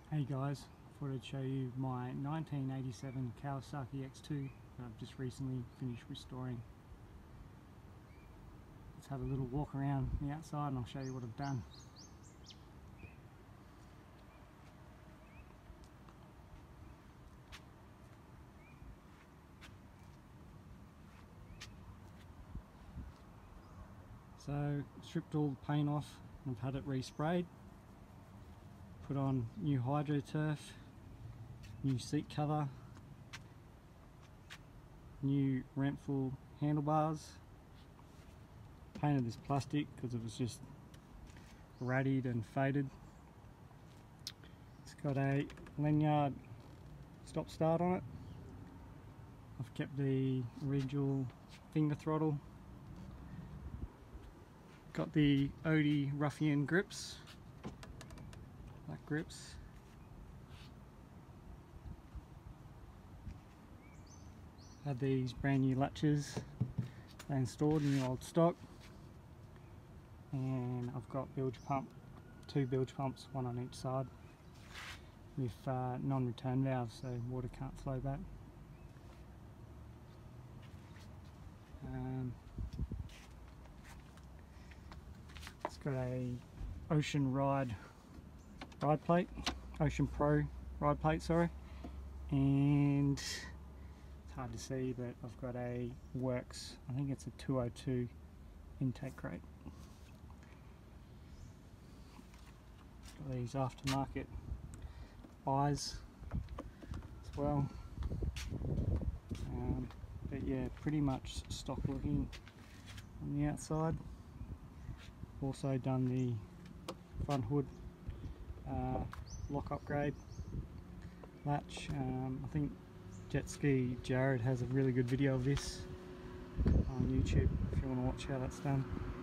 Hey guys, I thought I'd show you my 1987 Kawasaki X2 that I've just recently finished restoring. Let's have a little walk around the outside and I'll show you what I've done. So, stripped all the paint off and I've had it resprayed. Put on new hydro turf, new seat cover, new Rental handlebars. Painted this plastic because it was just rattied and faded. It's got a lanyard stop start on it. I've kept the original finger throttle. Got the Odie Ruffian grips, black grips. Had these brand new latches they installed in the old stock, and I've got bilge pump, two bilge pumps, one on each side, with non-return valves so water can't flow back. It's got a Ocean ride plate, Ocean Pro ride plate, sorry, and it's hard to see, but I've got a Works, I think it's a 202 intake crate. Got these aftermarket eyes as well, but yeah, pretty much stock looking on the outside. Also done the front hood lock upgrade latch. I think Jetski Jared has a really good video of this on YouTube if you want to watch how that's done.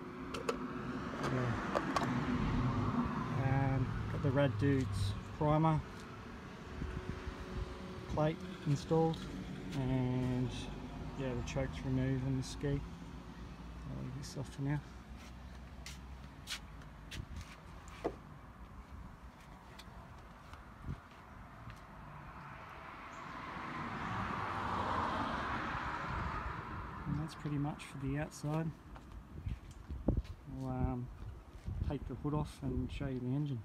Yeah. Got the Rad Dudes primer plate installed, and yeah, the choke's removed on the ski. I'll leave this off for now. And that's pretty much for the outside. I'll take the hood off and show you the engine.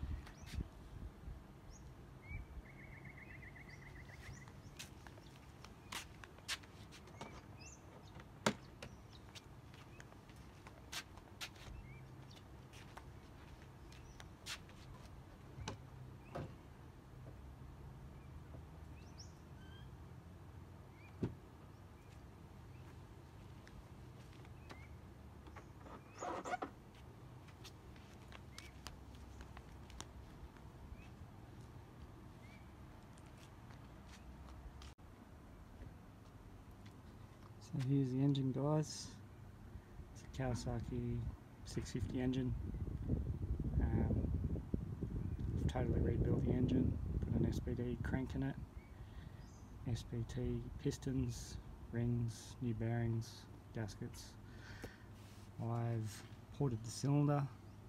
So here's the engine, guys. It's a Kawasaki 650 engine. I've totally rebuilt the engine, put an SBD crank in it, SBT pistons, rings, new bearings, gaskets. I've ported the cylinder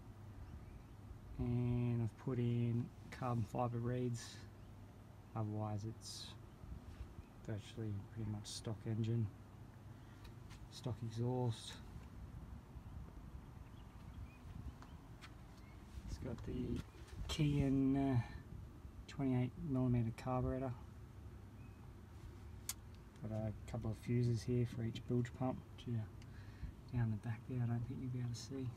and I've put in carbon fibre reeds, otherwise it's virtually pretty much stock engine. Stock exhaust. It's got the key in 28mm carburetor. Got a couple of fuses here for each bilge pump, which are down the back there. I don't think you'll be able to see.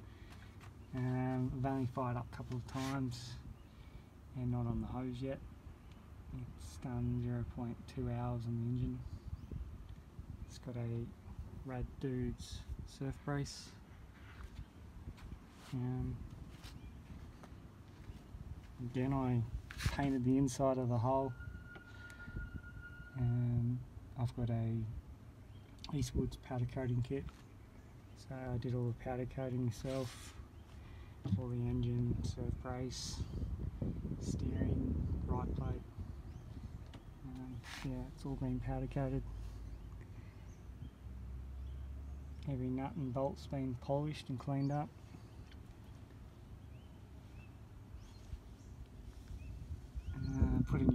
I've only fired up a couple of times and not on the hose yet. It's done 0.2 hours on the engine. It's got a Rad Dudes surf brace. Again, I painted the inside of the hull. I've got a Eastwood's powder coating kit, so I did all the powder coating myself for the engine, surf brace, steering, right plate. Yeah, it's all been powder coated. Every nut and bolt's been polished and cleaned up.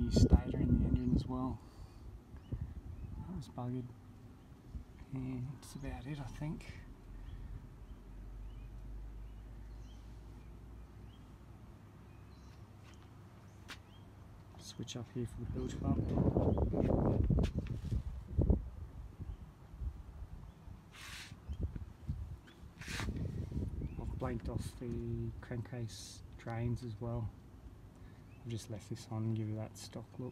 the stator in the engine as well. That was buggered. And that's about it, I think. Switch up here for the bilge pump. I've blanked off the crankcase drains as well. I've just left this on and give it that stock look.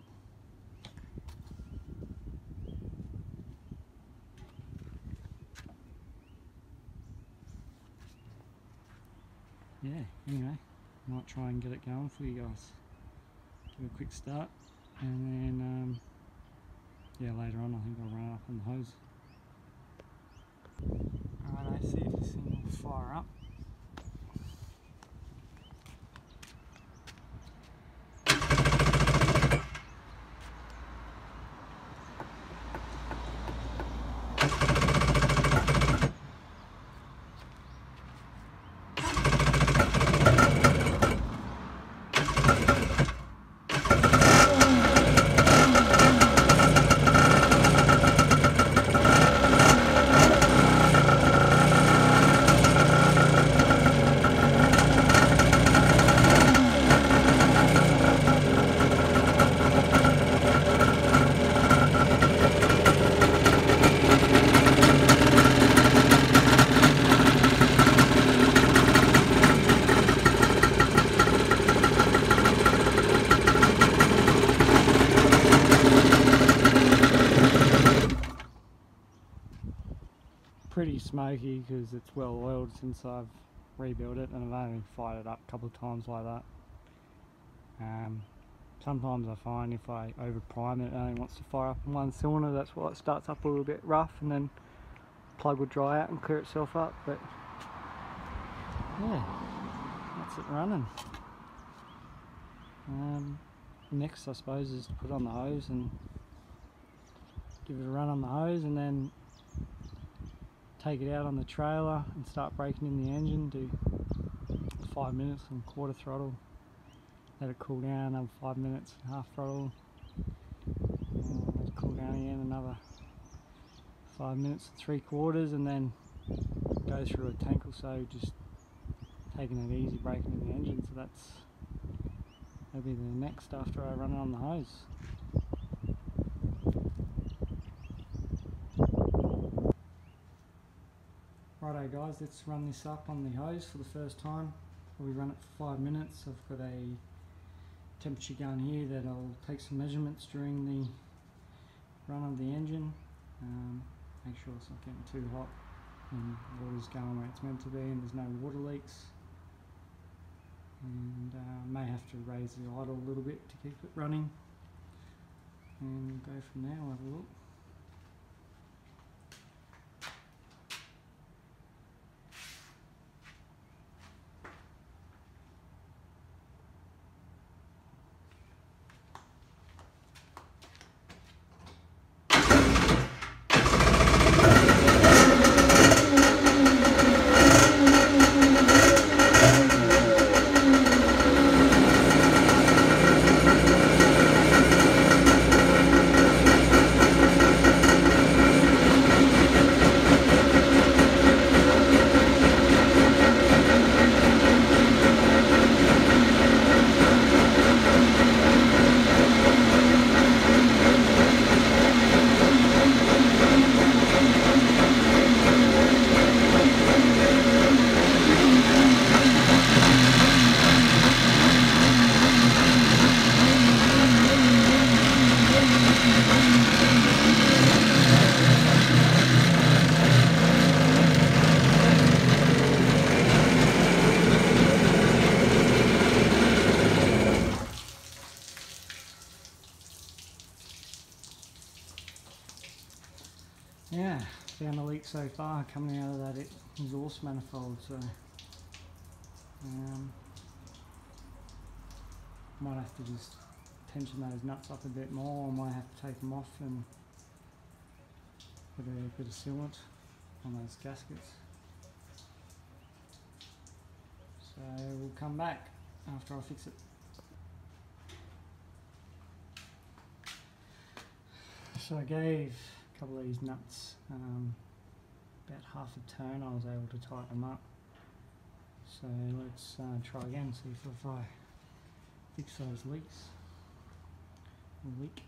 Yeah, anyway, might try and get it going for you guys. Give a quick start, and then yeah, later on I think I'll run it up on the hose. Alright, I see if this thing will fire up. Pretty smoky because it's well oiled since I've rebuilt it, and I've only fired it up a couple of times like that. Sometimes I find if I over prime it, it only wants to fire up in one cylinder. That's why it starts up a little bit rough, and then plug will dry out and clear itself up. But yeah, that's it running. Next I suppose is to put on the hose and give it a run on the hose, and then take it out on the trailer and start breaking in the engine. Do 5 minutes on quarter throttle, let it cool down, another 5 minutes half throttle, let it cool down again, another 5 minutes 3/4, and then go through a tank or so, just taking it easy, breaking in the engine. So that'll be the next after I run it on the hose. Righto guys, let's run this up on the hose for the first time. We run it for 5 minutes. I've got a temperature gun here that I'll take some measurements during the run of the engine. Make sure it's not getting too hot and water's going where it's meant to be and there's no water leaks. And may have to raise the idle a little bit to keep it running. And we'll go from there, we'll have a look. Yeah, found a leak so far coming out of that exhaust manifold, so might have to just tension those nuts up a bit more. I might have to take them off and put a bit of sealant on those gaskets. So we'll come back after I fix it. So I gave a couple of these nuts about half a turn. I was able to tighten them up. So let's try again, see if I fix those leaks. Leak.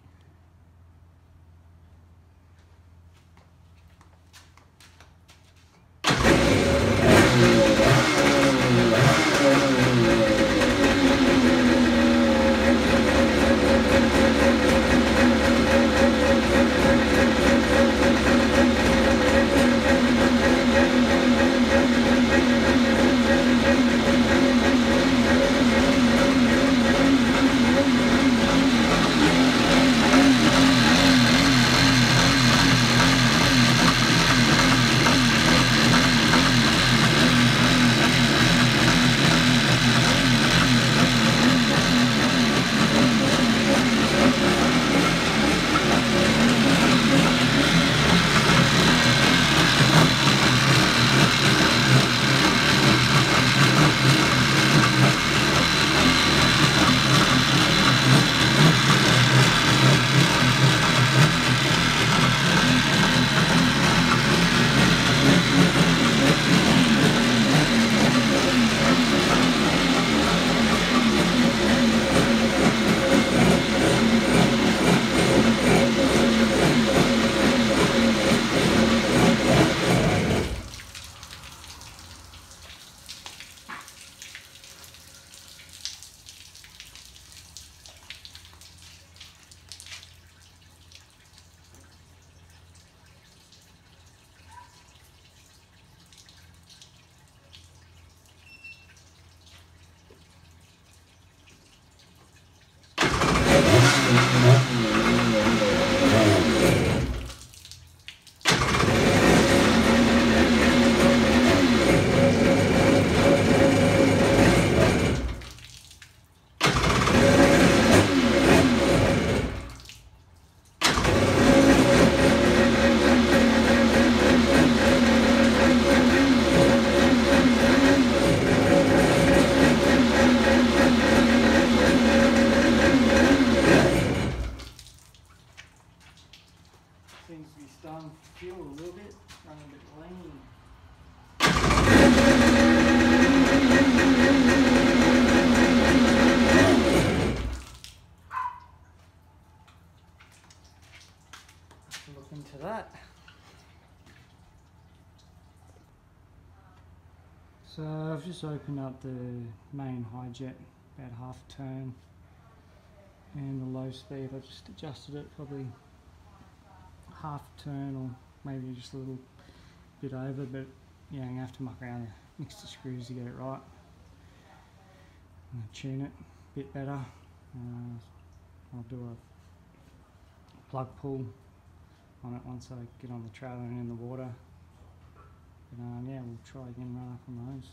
Seems to be starting to feel a little bit, running a bit lean. Look into that. So I've just opened up the main high jet about half a turn, and the low speed I just adjusted it probably half a turn or maybe just a little bit over, but yeah, I'm going to have to muck around the mixer screws to get it right. I'm going to tune it a bit better. I'll do a plug pull on it once I get on the trailer and in the water. But yeah, we'll try again right up on those.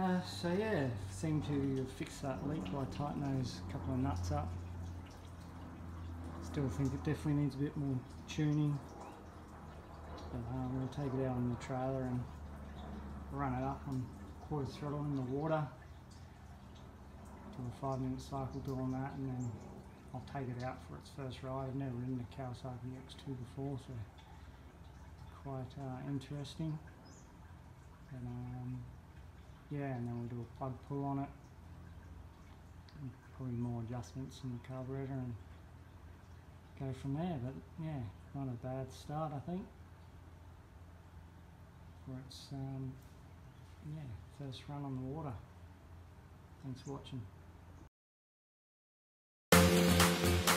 So yeah, seem to fix that leak by tightening those couple of nuts up. Still think it definitely needs a bit more tuning. But I'm going to take it out on the trailer and run it up on quarter throttle in the water. Do a 5-minute cycle doing that, and then I'll take it out for its first ride. I've never ridden a Kawasaki X2 before, so quite interesting. And yeah, and then we'll do a plug pull on it, and probably more adjustments in the carburetor, and go from there. But yeah, not a bad start, I think, for its yeah, first run on the water. Thanks for watching.